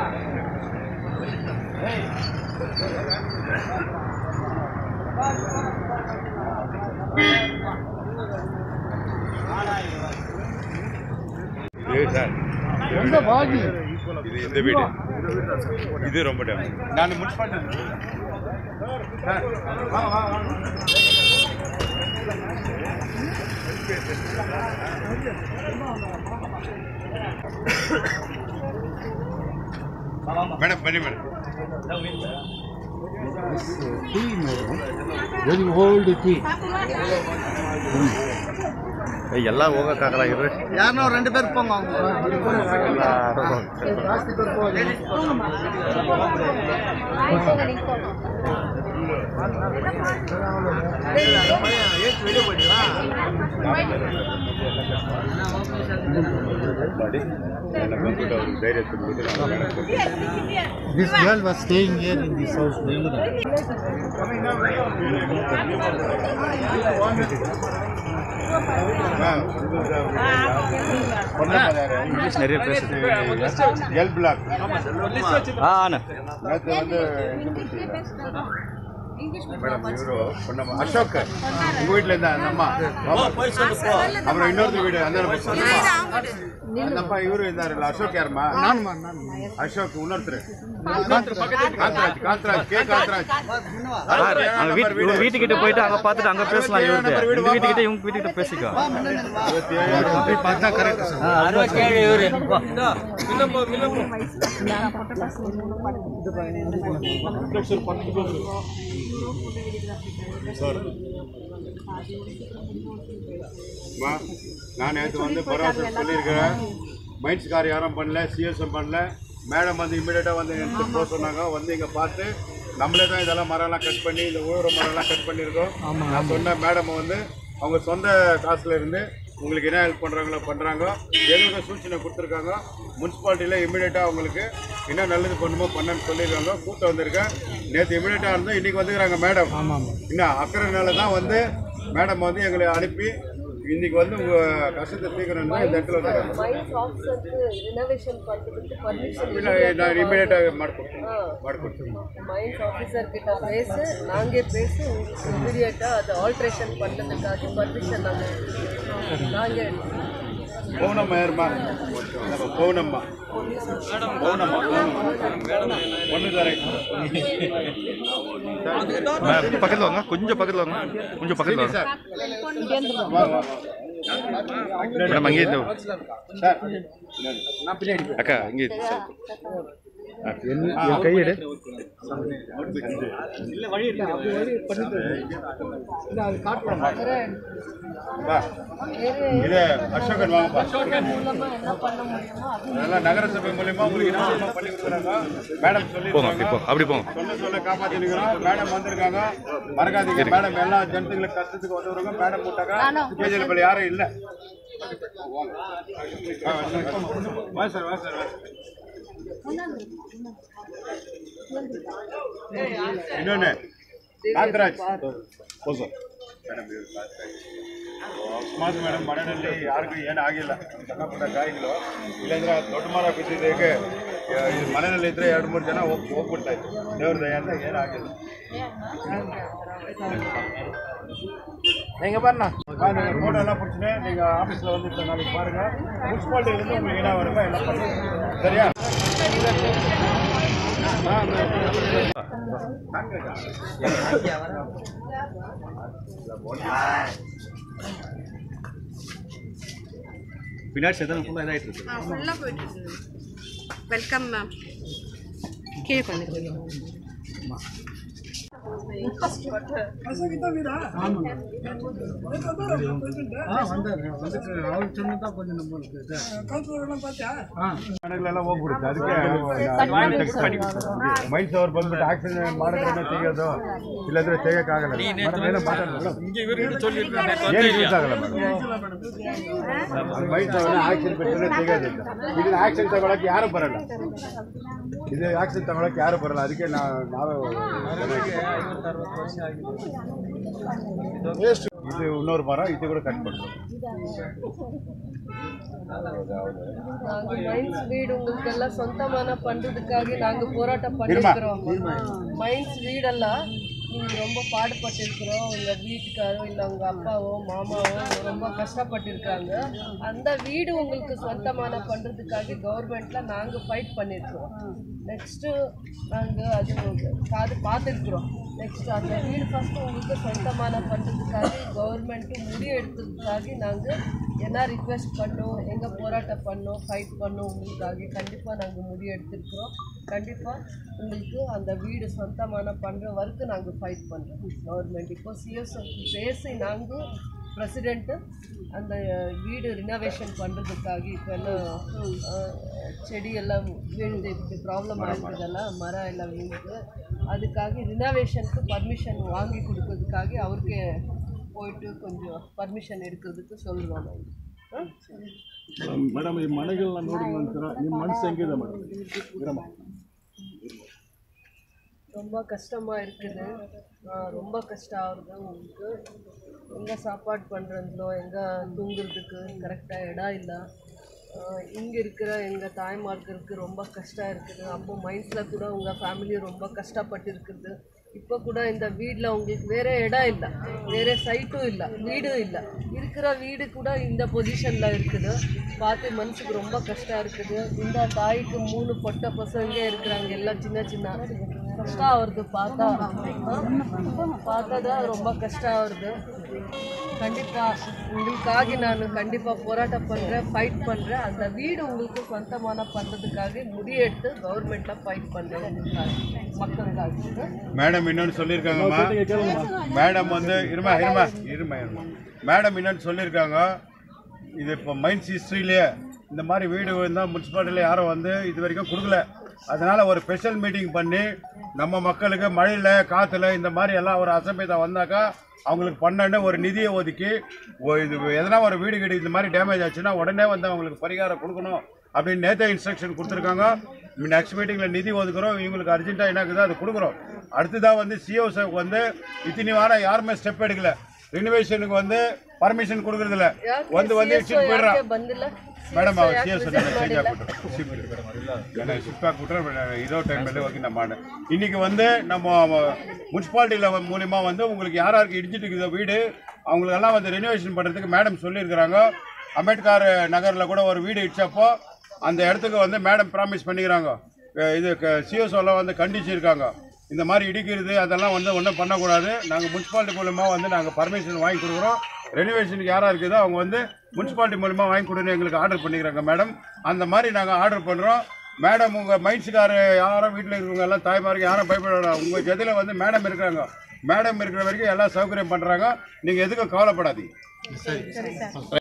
இந்த வீடு இது ரொம்ப டேமேஜ். நான் முனிசிபாலிட்டி மேடம் பண்ணி madam tea madam, very old tea. எல்லாம் ಹೋಗಕ್ಕಾಗಲ್ಲ ಇದ್ರೆ ಯಾರನ್ನೋ ரெண்டு பேர் போங்க ಜಾಸ್ತಿ பேர் போவாங்க This girl was staying here in this house. நிறைய பேசுது எல் பிளாக் மேடம் இவரு பொண்ணம்மா அசோக் உங்க வீட்டுல இருந்தா அந்த அம்மா அப்புறம் இன்னொரு வீடு அந்த இவரு இருந்தாருல்ல அசோக் யாருமா அசோக் இன்னொருத்தர் வீட்டுக்கிட்ட போயிட்டு அங்க பாத்துட்டு அங்க பேசலாம் இவரு வீட்டுக்கிட்ட இவங்க வீட்டுக்கிட்ட பேசிக்கோ நான் நேற்று வந்து பரவாயில்ல சொல்லியிருக்கிறேன் மைன்ஸ் கார் யாரும் பண்ணல சிஎஸ்எம் பண்ணல மேடம் வந்து இமீடியட்டாக வந்து எடுத்து போக சொன்னாங்க வந்து இங்கே பார்த்து நம்மளே தான் இதெல்லாம் மரம்லாம் கட் பண்ணி இந்த ஊர மரம்லாம் கட் பண்ணியிருக்கோம். நான் சொன்ன மேடம் வந்து அவங்க சொந்த காசுல இருந்து உங்களுக்கு என்ன ஹெல்ப் பண்ணுறாங்களோ பண்ணுறாங்க. எங்களுக்கு சூச்சனை கொடுத்துருக்காங்க. முனிசிபாலிட்டியில் இமீடியட்டாக அவங்களுக்கு என்ன நல்லது பண்ணுமோ பண்ணன்னு சொல்லியிருக்காங்க. கூட்டம் வந்திருக்கேன். நேற்று இமீடியட்டாக இருந்தோம், இன்றைக்கி வந்துக்கிறாங்க மேடம். இன்னும் அக்கறைனால தான் வந்து மேடம் வந்து எங்களை அனுப்பி இன்னைக்கு வந்து உங்க கஷ்டத்தை தீர்க்கணும்னா இந்த இடத்துல வந்து நான் இமீடியட்டாக ಮಾಡಿಕೊಡ್ತೀನಿ ಮೈನ್ಸ್ ಆಫೀಸರ್ ಕಿட்ட பேசி நாங்கே பேசி இமீடியட்டா அது ஆல்ட்ரேஷன் பண்ணதுக்காக பர்மிஷன் நாங்கே பௌனம்மா யாருமா பௌனம்மா ஒன்று தரேன் பக்கத்தில் வாங்க கொஞ்சம் பக்கத்தில் வாங்க கொஞ்சம் பக்கத்தில் வாங்க மேடம் அங்கே இருந்து அக்கா இங்கே கையெடு இது அசோகன் வாங்கப்பா. அதெல்லாம் நகரசபை மூலியமா உங்களுக்கு என்ன பண்ணி கொடுக்குறாங்க மேடம் சொல்லி அப்படி போங்க சொல்ல காப்பாற்றிருக்கிறோம். மேடம் வந்திருக்காங்க, மறக்காதீங்க. மேடம் எல்லா ஜனத்துகளுக்கு கஷ்டத்துக்கு வந்துருங்க. மேடம் போட்டாக்கா கேஜிஎல் பள்ளி யாரும் இல்லை. வா சார் வா சார் ಇನ್ನೊಂದು ಕಾಂತರಾಜ್ ಅಕಸ್ಮಾತ್ ಮೇಡಮ್ ಮನೆಯಲ್ಲಿ ಯಾರಿಗೂ ಏನು ಆಗಿಲ್ಲ, ಸಣ್ಣ ಪುಟ್ಟ ಗಾಯಗಳು. ಇಲ್ಲಾಂದ್ರೆ ದೊಡ್ಡ ಮರ ಬಿದ್ದಿದ್ದಕ್ಕೆ ಮನೆಯಲ್ಲಿ ಇದ್ರೆ 2-3 ಜನ ಹೋಗ್ಬಿಡ್ತಾ ಇತ್ತು. ದೇವ್ರ ದಯ ಅಂತ ಏನಾಗಿಲ್ಲ. நீங்கள் பாருண்ணா நீங்கள் ஃபோட்டோ எல்லாம் பிடிச்சினே நீங்கள் ஆஃபீஸில் வந்து நாளைக்கு பாருங்கள். முனிசிபாலிட்டியிலேருந்து உங்களுக்கு என்ன வருமோ எல்லாம் பண்ணுங்கள், சரியா? பின்னாடி சேதனம் ஃபுல்லாக இதாகிட்டு இருக்கு. ஃபுல்லாக போயிட்டு இருக்கு. Welcome ma'am. கீழே பண்ணிக்கிறோம். ಹೋಗ್ಬಿಡುತ್ತೆ. ಅದಕ್ಕೆ ಮೈನ್ಸ್ ಅವ್ರು ಬಂದ್ಬಿಟ್ಟು ಆಕ್ಸಿಡೆಂಟ್ ಮಾಡಿದ್ರೆ ತೆಗಿಯೋದು, ಇಲ್ಲಾಂದ್ರೆ ತೆಗಿಯಕ್ಕಾಗಲ್ಲ. ಮೈನ್ಸ್ ಅವ್ರ ಆಕ್ಷನ್ ಬಿಟ್ಟರೆ ತೆಗಿಯೋದಿಲ್ಲ. ಇದನ್ನ ಆಕ್ಷನ್ ತಗೊಳಕ್ಕೆ ಯಾರು ಬರಲ್ಲ. ಇದು ಆಕ್ಷನ್ ತಗೊಳಕ್ಕೆ ಯಾರು ಬರಲ್ಲ. ಅದಕ್ಕೆ ನಾವೇ ಇದು ಇನ್ನೂರು ಮರ ಇದು ಕೂಡ ಕಟ್ ಮಾಡ್ತೀವಿ. நாங்க மைன்ஸ் வீடு உங்களுக்கு எல்லாம் சொந்தமான பண்றதுக்காக நாங்க போராட்டம் பண்ணிருக்கிறோம். மைன்ஸ் வீடெல்லாம் நீங்க ரொம்ப பாடுபட்டிருக்கிறோம். உங்க வீட்டுக்காரோ இல்லை உங்க அப்பாவோ மாமாவோ ரொம்ப கஷ்டப்பட்டிருக்காங்க. அந்த வீடு உங்களுக்கு சொந்தமான பண்றதுக்காக கவர்மெண்ட்ல நாங்க ஃபைட் பண்ணியிருக்கிறோம். நெக்ஸ்ட்டு நாங்கள் அது பார்த்துருக்குறோம். நெக்ஸ்ட் அந்த வீடு ஃபஸ்ட்டு உங்களுக்கு சொந்தமான பண்ணுறதுக்காக கவர்மெண்ட்டு முடிவு எடுத்ததுக்காக நாங்கள் என்ன ரிக்வெஸ்ட் பண்ணோம், எங்கே போராட்டம் பண்ணோம், ஃபைட் பண்ணோம் உங்களுக்காக. கண்டிப்பாக நாங்கள் முடிவு எடுத்துருக்குறோம். கண்டிப்பாக உங்களுக்கு அந்த வீடு சொந்தமான பண்ணுற வரைக்கும் நாங்கள் ஃபைட் பண்ணுறோம். கவர்மெண்ட் இப்போ சிஎஸ் பேசி நாங்கள் பிரசிடெண்ட்டு அந்த வீடு ரினோவேஷன் பண்ணுறதுக்காக இப்போ எல்லாம் செடியெல்லாம் விழுந்து இப்படி ப்ராப்ளம் ஆகிருக்கிறதெல்லாம் மரம் எல்லாம் விழுந்து அதுக்காக ரினோவேஷனுக்கு பர்மிஷன் வாங்கி கொடுக்கறதுக்காக அவருக்கு போயிட்டு கொஞ்சம் பர்மிஷன் எடுக்கிறதுக்கு சொல்கிறோம். ಮೇಡಮ್ ಈ ಮನೆಗಳನ್ನ ನೋಡಿದ ನಂತರ ನಿಮ್ಮ ಮನಸ್ಸು ಹೆಂಗಿದೆ ಮೇಡಮ್? ரொம்ப கஷ்டமாக இருக்குது. ரொம்ப கஷ்டம் ஆகுது உங்களுக்கு. எங்கே சாப்பாடு பண்ணுறதுலோ எங்கே தூங்குறதுக்கு கரெக்டாக இடம் இல்லை. இங்கே இருக்கிற எங்கள் தாய்மார்களுக்கு ரொம்ப கஷ்டம் இருக்குது. அப்போ மைண்ட்ஸில் கூட உங்கள் ஃபேமிலி ரொம்ப கஷ்டப்பட்டு இருக்குது. இப்போ கூட இந்த வீட்டில் உங்களுக்கு வேறு இடம் இல்லை, வேறு சைட்டும் இல்லை, வீடும் இல்லை. இருக்கிற வீடு கூட இந்த பொசிஷனில் இருக்குது. பார்த்து மனசுக்கு ரொம்ப கஷ்டம் இருக்குது. இந்த தாய்க்கு 3 பொட்ட பசங்க இருக்கிறாங்க, எல்லாம் சின்ன சின்ன. கஷ்டம் ஆகுது பார்த்தா ரொம்ப கஷ்டம் ஆகுது. கண்டிப்பாக உங்களுக்காக நான் கண்டிப்பாக போராட்டம் பண்ணுறேன், ஃபைட் பண்ணுறேன். அந்த வீடு உங்களுக்கு சொந்தமான பண்ணுறதுக்காக முடிவெடுத்து கவர்மெண்ட்டில் ஃபைட் பண்ணுறேன் உங்களுக்காக, மக்களுக்காக. மேடம் இன்னொன்று சொல்லியிருக்காங்கம்மா. மேடம் வந்து இருமா மேடம் இன்னொன்று சொல்லியிருக்காங்க. இது இப்போ மைன்ஸ் ஹிஸ்ட்ரியிலே இந்த மாதிரி வீடு இருந்தால் முனிசிபாலிட்டியில் யாரும் வந்து இது வரைக்கும் கொடுக்கல. அதனால் ஒரு ஸ்பெஷல் மீட்டிங் பண்ணி நம்ம மக்களுக்கு மழையில் காற்றுல இந்த மாதிரி எல்லாம் ஒரு அசம்பிதா வந்தாக்கா அவங்களுக்கு பண்ண ஒரு நிதியை ஒதுக்கி இது எதனா ஒரு வீடு கட்டி இந்த மாதிரி டேமேஜ் ஆச்சுன்னா உடனே வந்து அவங்களுக்கு பரிகாரம் கொடுக்கணும் அப்படின்னு நேற்று இன்ஸ்ட்ரக்ஷன் கொடுத்துருக்காங்க. நெக்ஸ்ட் மீட்டிங்கில் நிதி ஒதுக்குறோம். இவங்களுக்கு அர்ஜென்ட்டாக என்ன இருக்குதோ அது கொடுக்குறோம். அடுத்ததாக வந்து சிஓஸுக்கு வந்து இத்தனை வாரம் யாருமே ஸ்டெப் எடுக்கல. ரினோவேஷனுக்கு வந்து பர்மிஷன் கொடுக்குறதில்ல. வந்து இடிச்சுட்டு போயிடுறான். ಮೇಡಮ್ ಸಿ ಎಸ್ சேஞ்ச் ஆகிவிட்டோம். ஷிஃப்டாக விட்டுறேன். இதோ டைம்ல ஓகே நம்ம இன்னைக்கு வந்து நம்ம முனிசிபாலிட்டியில் மூலிமா வந்து உங்களுக்கு யாராருக்கு இடிச்சிட்டு இருக்குதோ வீடு அவங்களுக்கெல்லாம் வந்து ரெனோவேஷன் பண்ணுறதுக்கு மேடம் சொல்லியிருக்கிறாங்க. அம்பேத்கர் நகரில் கூட ஒரு வீடு இடிச்சப்போ அந்த இடத்துக்கு வந்து மேடம் ப்ராமிஸ் பண்ணிக்கிறாங்க. இது சிஎஸ்ஓலாம் வந்து கண்டிச்சிருக்காங்க. இந்த மாதிரி இடிக்கிறது அதெல்லாம் வந்து ஒன்றும் பண்ணக்கூடாது. நாங்கள் முனிசிபாலிட்டி மூலமாக வந்து நாங்கள் பர்மிஷன் வாங்கி கொடுக்குறோம். ரெனோவேஷனுக்கு யாராக இருக்குதோ அவங்க வந்து முனிசிபாலிட்டி மூலமாக வாங்கி கொடுன்னு எங்களுக்கு ஆர்டர் பண்ணிக்கிறாங்க மேடம். அந்த மாதிரி நாங்கள் ஆர்டர் பண்ணுறோம். மேடம் உங்கள் மைண்ட்ஸுக்கார யாரும் வீட்டில் இருக்கிறவங்க எல்லாம் தாய்மாருக்கு யாரும் பயப்பட உங்கள் ஜதியில் வந்து மேடம் இருக்கிறாங்க. மேடம் இருக்கிற வரைக்கும் எல்லாம் சௌகரியம் பண்ணுறாங்க. நீங்கள் எதுக்கும் கவலைப்படாதீங்க.